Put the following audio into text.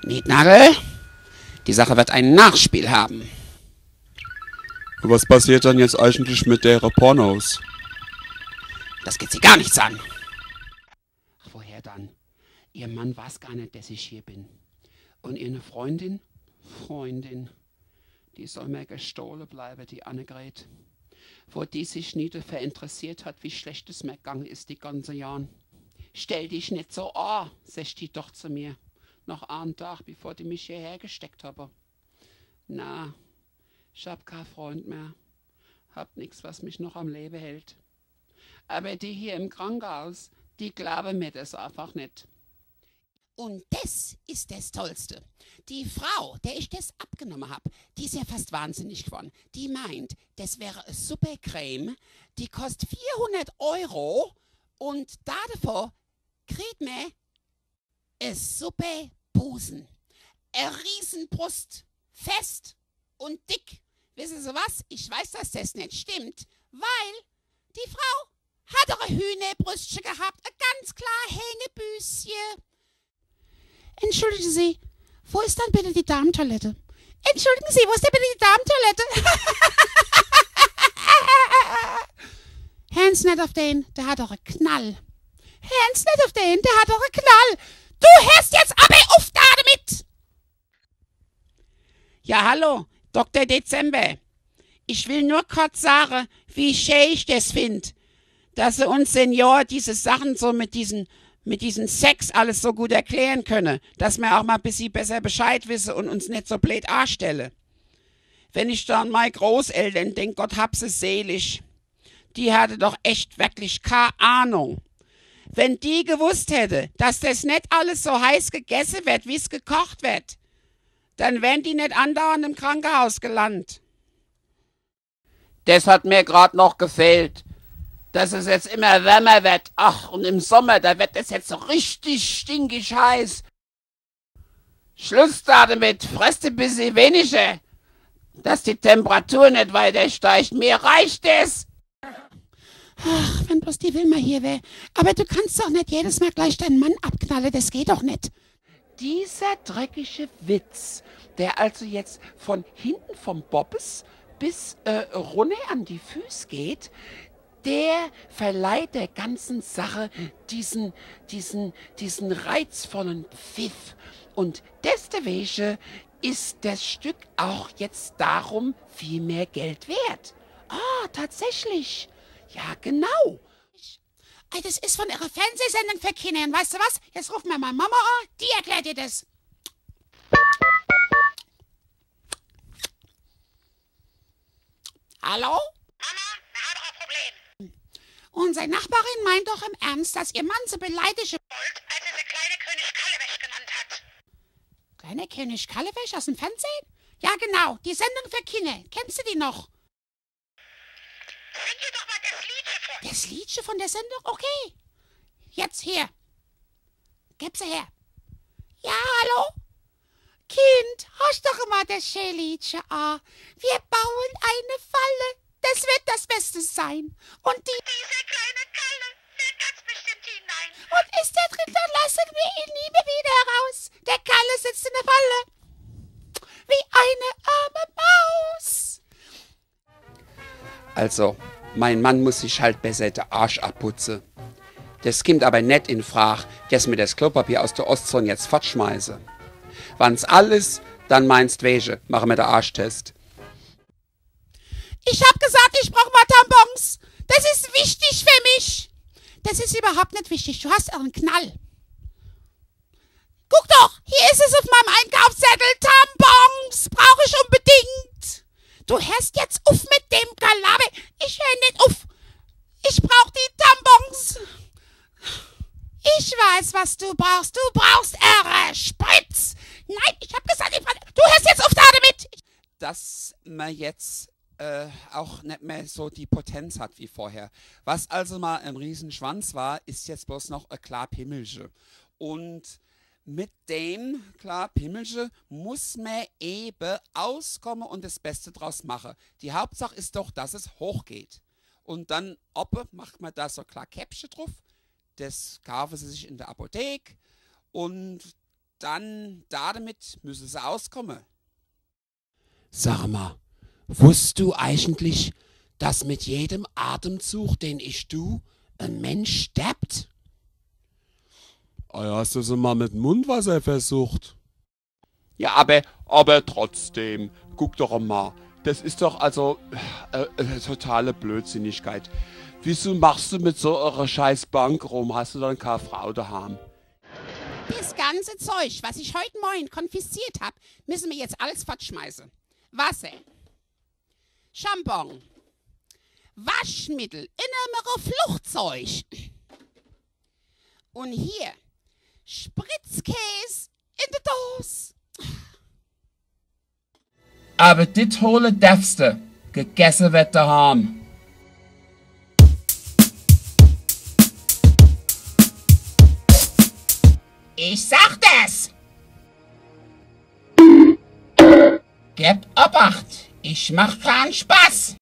Nietnagel, die Sache wird ein Nachspiel haben. Was passiert dann jetzt eigentlich mit der Pornos? Das geht sie gar nichts an. Ach, woher dann? Ihr Mann weiß gar nicht, dass ich hier bin. Und ihre Freundin? Die soll mir gestohlen bleiben, die Annegret. Wo die sich nie dafür interessiert hat, wie schlecht es mir gegangen ist die ganze Jahre. Stell dich nicht so an, sagt die doch zu mir. Noch einen Tag, bevor die mich hierher gesteckt haben. Na, ich hab keinen Freund mehr. Hab nix, was mich noch am Leben hält. Aber die hier im Krankenhaus, die glauben mir das einfach nicht. Und das ist das Tollste. Die Frau, der ich das abgenommen habe, die ist ja fast wahnsinnig geworden. Die meint, das wäre eine super Creme, die kostet 400 € und davor kriegt man eine super Busen. Eine Riesenbrust, fest und dick. Wissen Sie was? Ich weiß, dass das nicht stimmt, weil die Frau hat doch ein Hühnerbrüstchen gehabt, ein ganz klar Hängebüschen. Entschuldigen Sie, wo ist dann bitte die Damentoilette? Entschuldigen Sie, wo ist denn bitte die Damentoilette? Hören's nicht auf den, der hat doch einen Knall. Hören's nicht auf den, der hat doch einen Knall. Du hörst jetzt aber auf da damit! Ja, hallo, Dr. Dezember. Ich will nur kurz sagen, wie schön ich das finde, dass Sie uns Senior diese Sachen so mit diesen Sex alles so gut erklären können, dass wir auch mal ein bisschen besser Bescheid wissen und uns nicht so blöd anstellen. Wenn ich dann meine Großeltern denke, Gott hab sie selig, die hatte doch echt wirklich keine Ahnung. Wenn die gewusst hätte, dass das nicht alles so heiß gegessen wird, wie es gekocht wird, dann wären die nicht andauernd im Krankenhaus gelandet. Das hat mir gerade noch gefehlt, dass es jetzt immer wärmer wird. Ach, und im Sommer, da wird es jetzt so richtig stinkig heiß. Schluss damit, fresst ein bisschen weniger, dass die Temperatur nicht weiter steigt. Mir reicht es. Ach, wenn bloß die Wilma hier wäre. Aber du kannst doch nicht jedes Mal gleich deinen Mann abknallen, das geht doch nicht. Dieser dreckige Witz, der also jetzt von hinten vom Bobbes bis runter an die Füße geht, der verleiht der ganzen Sache diesen reizvollen Pfiff. Und deswegen ist das Stück auch jetzt darum viel mehr Geld wert. Ah, tatsächlich. Ja, genau. Das ist von ihrer Fernsehsendung für Kinder. Und weißt du was? Jetzt rufen wir mal Mama an, die erklärt dir das. Hallo? Mama, wir haben ein Problem. Unsere Nachbarin meint doch im Ernst, dass ihr Mann so beleidigen Wollt, als er sie kleine König Kallewäsch genannt hat. Kleiner König Kallewäsch aus dem Fernsehen? Ja, genau. Die Sendung für Kinder. Kennst du die noch? Sing dir doch mal das Liedchen vor. Das Liedchen von der Sendung? Okay. Jetzt hier. Gib sie her. Ja, hallo? Kind, hast doch mal das schöne Liedchen an. Wir bauen eine Falle. Das wird das Beste sein. Und Dieser kleine Kalle fällt ganz bestimmt hinein. Und ist der drin, dann lassen wir ihn nie mehr wieder heraus. Der Kalle sitzt in der Falle. Wie eine arme Maus. Also, mein Mann muss sich halt besser den Arsch abputzen. Das kommt aber nicht in Frage, dass mir das Klopapier aus der Ostzone jetzt fortschmeiße. Wann's alles, dann meinst welche, machen wir den Arschtest. Ich hab gesagt, ich brauche mal Tampons. Das ist wichtig für mich. Das ist überhaupt nicht wichtig. Du hast einen Knall. Guck doch, hier ist es auf meinem Einkaufszettel. Tampons brauche ich unbedingt. Du hörst jetzt auf mit dem Gelaber. Ich höre nicht auf. Ich brauche die Tampons. Ich weiß, was du brauchst. Du brauchst eure Spritz. Nein, ich hab gesagt, du hörst jetzt auf damit. Dass man jetzt auch nicht mehr so die Potenz hat wie vorher. Was also mal ein Riesenschwanz war, ist jetzt bloß noch ein klar Pimmelche. Und mit dem klar Pimmelche muss man eben auskommen und das Beste draus machen. Die Hauptsache ist doch, dass es hochgeht. Und dann macht man da so klar Käppchen drauf. Das kaufen sie sich in der Apotheke. Und Dann damit müssen sie auskommen. Sag mal, wusst du eigentlich, dass mit jedem Atemzug, den ich tu, ein Mensch stirbt? Hast du so mal mit Mundwasser versucht? Ja, aber Trotzdem, guck doch mal. Das ist doch also totale Blödsinnigkeit. Wieso machst du mit so einer scheiß Bank rum? Hast du dann keine Frau daheim? das ganze Zeug, was ich heute Morgen konfisziert habe, müssen wir jetzt alles fortschmeißen. Wasser, Shampoo, Waschmittel in einem Flugzeug. Und hier Spritzkäse in der Dose. Aber dit hole darfst du, gegessen wird daheim. Ich sag das! Gebt Obacht, ich mach keinen Spaß!